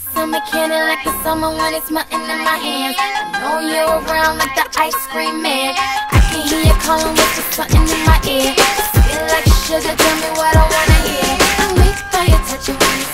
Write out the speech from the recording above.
Summer candy like the summer when it's melting in my hands. I know you're around like the ice cream man. I can hear you calling with something in my ear. Sweet like sugar, tell me what I wanna hear. I'm weak by your touch and when you